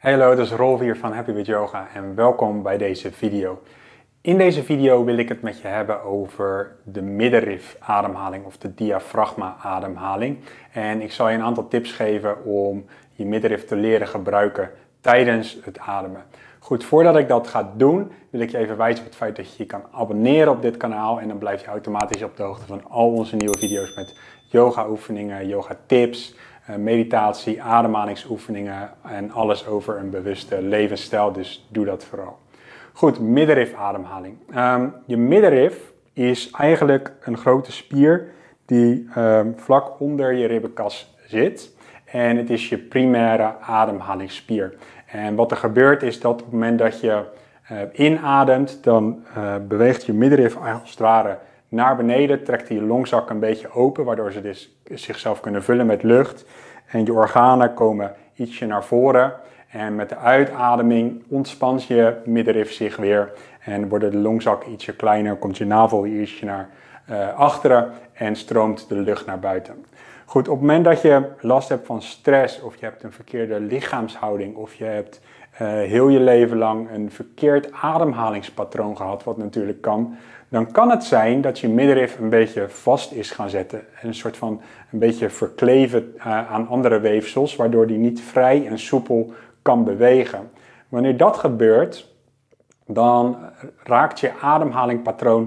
Hey hallo, dit is Rolf hier van Happy with Yoga en welkom bij deze video. In deze video wil ik het met je hebben over de middenrif ademhaling of de diafragma ademhaling. En ik zal je een aantal tips geven om je middenrif te leren gebruiken tijdens het ademen. Goed, voordat ik dat ga doen, wil ik je even wijzen op het feit dat je je kan abonneren op dit kanaal. En dan blijf je automatisch op de hoogte van al onze nieuwe video's met yoga oefeningen, yoga tips, meditatie, ademhalingsoefeningen en alles over een bewuste levensstijl. Dus doe dat vooral. Goed, middenrif ademhaling. Je middenrif is eigenlijk een grote spier die vlak onder je ribbenkas zit. En het is je primaire ademhalingsspier. En wat er gebeurt is dat op het moment dat je inademt, dan beweegt je middenrif als het ware naar beneden, trekt je longzak een beetje open, waardoor ze dus zichzelf kunnen vullen met lucht. En je organen komen ietsje naar voren. En met de uitademing ontspant je middenrif zich weer. En worden de longzakken ietsje kleiner, komt je navel ietsje naar achteren en stroomt de lucht naar buiten. Goed, op het moment dat je last hebt van stress of je hebt een verkeerde lichaamshouding of je hebt heel je leven lang een verkeerd ademhalingspatroon gehad, wat natuurlijk kan, dan kan het zijn dat je middenrif een beetje vast is gaan zetten. Een soort van een beetje verkleven aan andere weefsels, waardoor die niet vrij en soepel kan bewegen. Wanneer dat gebeurt, dan raakt je ademhalingpatroon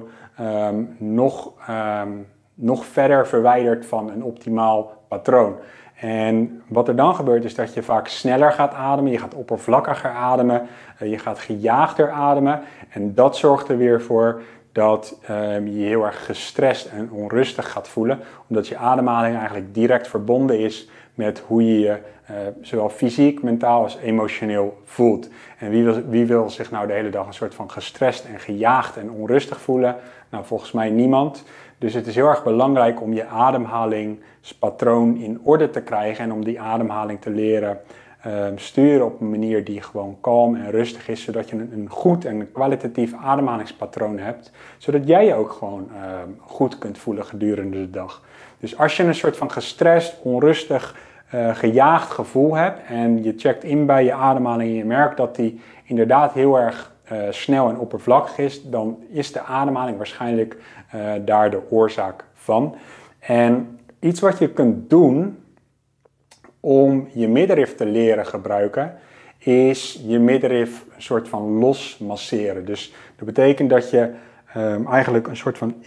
nog verder verwijderd van een optimaal patroon. En wat er dan gebeurt is dat je vaak sneller gaat ademen, je gaat oppervlakkiger ademen, je gaat gejaagder ademen. En dat zorgt er weer voor dat je je heel erg gestrest en onrustig gaat voelen, omdat je ademhaling eigenlijk direct verbonden is met hoe je je zowel fysiek, mentaal als emotioneel voelt. En wie wil zich nou de hele dag een soort van gestrest en gejaagd en onrustig voelen? Nou, volgens mij niemand. Dus het is heel erg belangrijk om je ademhalingspatroon in orde te krijgen en om die ademhaling te leren sturen op een manier die gewoon kalm en rustig is, zodat je een goed en kwalitatief ademhalingspatroon hebt, zodat jij je ook gewoon goed kunt voelen gedurende de dag. Dus als je een soort van gestrest, onrustig, gejaagd gevoel hebt en je checkt in bij je ademhaling en je merkt dat die inderdaad heel erg snel en oppervlakkig is, dan is de ademhaling waarschijnlijk daar de oorzaak van. En iets wat je kunt doen om je middenrif te leren gebruiken, is je middenrif een soort van los masseren. Dus dat betekent dat je eigenlijk een soort van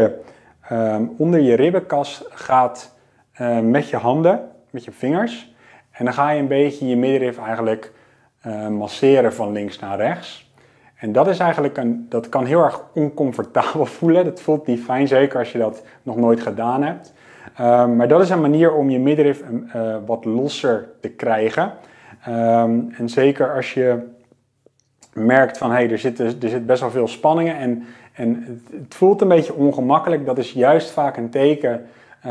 onder je ribbenkas gaat met je handen, met je vingers. En dan ga je een beetje je middenrif eigenlijk masseren van links naar rechts. En dat is eigenlijk dat kan heel erg oncomfortabel voelen. Dat voelt niet fijn, zeker als je dat nog nooit gedaan hebt. Maar dat is een manier om je middenrif wat losser te krijgen. En zeker als je merkt van er zit best wel veel spanningen en het voelt een beetje ongemakkelijk. Dat is juist vaak een teken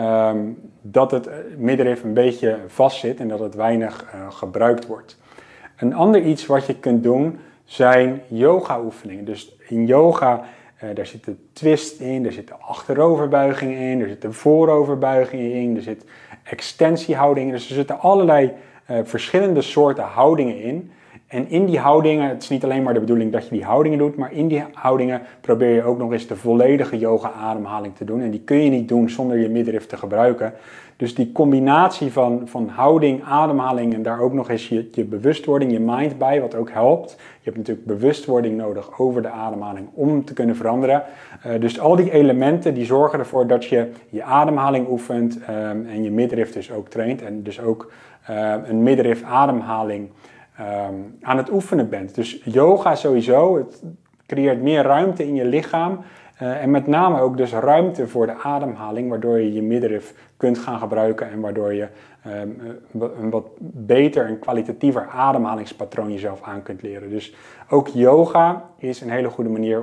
dat het middenrif een beetje vast zit en dat het weinig gebruikt wordt. Een ander iets wat je kunt doen zijn yoga oefeningen. Dus in yoga, daar zit de twist in, er zitten achteroverbuigingen in, er zitten vooroverbuigingen in, er zit extensiehoudingen. Dus er zitten allerlei verschillende soorten houdingen in. En in die houdingen, het is niet alleen maar de bedoeling dat je die houdingen doet, maar in die houdingen probeer je ook nog eens de volledige yoga-ademhaling te doen. En die kun je niet doen zonder je middenrif te gebruiken. Dus die combinatie van houding, ademhaling en daar ook nog eens je bewustwording, je mind bij, wat ook helpt. Je hebt natuurlijk bewustwording nodig over de ademhaling om te kunnen veranderen. Dus al die elementen die zorgen ervoor dat je je ademhaling oefent en je middenrif dus ook traint. En dus ook een middenrif ademhaling aan het oefenen bent. Dus yoga sowieso, het creëert meer ruimte in je lichaam. En met name ook dus ruimte voor de ademhaling, waardoor je je middenrif kunt gaan gebruiken en waardoor je een wat beter en kwalitatiever ademhalingspatroon jezelf aan kunt leren. Dus ook yoga is een hele goede manier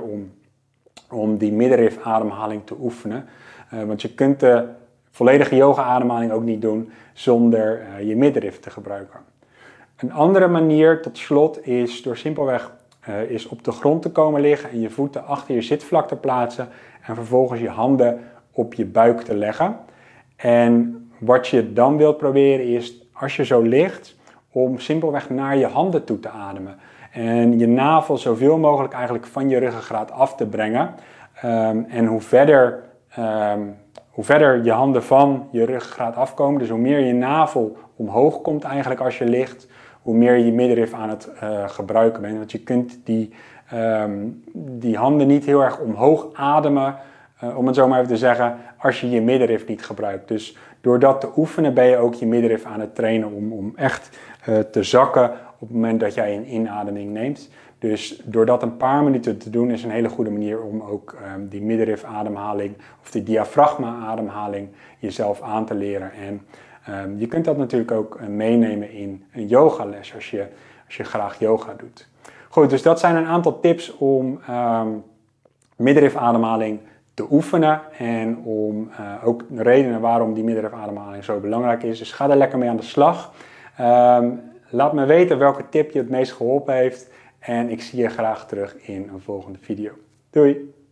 om die middenrif ademhaling te oefenen. Want je kunt de volledige yoga ademhaling ook niet doen zonder je middenrif te gebruiken. Een andere manier tot slot is door simpelweg is op de grond te komen liggen en je voeten achter je zitvlak te plaatsen en vervolgens je handen op je buik te leggen. En wat je dan wilt proberen is, als je zo ligt, om simpelweg naar je handen toe te ademen. En je navel zoveel mogelijk eigenlijk van je ruggengraat af te brengen. En hoe verder je handen van je ruggengraat afkomen, dus hoe meer je navel omhoog komt eigenlijk als je ligt, hoe meer je middenrif aan het gebruiken bent. Want je kunt die handen niet heel erg omhoog ademen, om het zo maar even te zeggen, als je je middenrif niet gebruikt. Dus door dat te oefenen ben je ook je middenrif aan het trainen om echt te zakken op het moment dat jij een inademing neemt. Dus door dat een paar minuten te doen is een hele goede manier om ook die middenrif ademhaling of die diafragma ademhaling jezelf aan te leren. En je kunt dat natuurlijk ook meenemen in een yogales als je graag yoga doet. Goed, dus dat zijn een aantal tips om middenrif ademhaling te oefenen en om ook de redenen waarom die middenrif ademhaling zo belangrijk is. Dus ga er lekker mee aan de slag. Laat me weten welke tip je het meest geholpen heeft en ik zie je graag terug in een volgende video. Doei!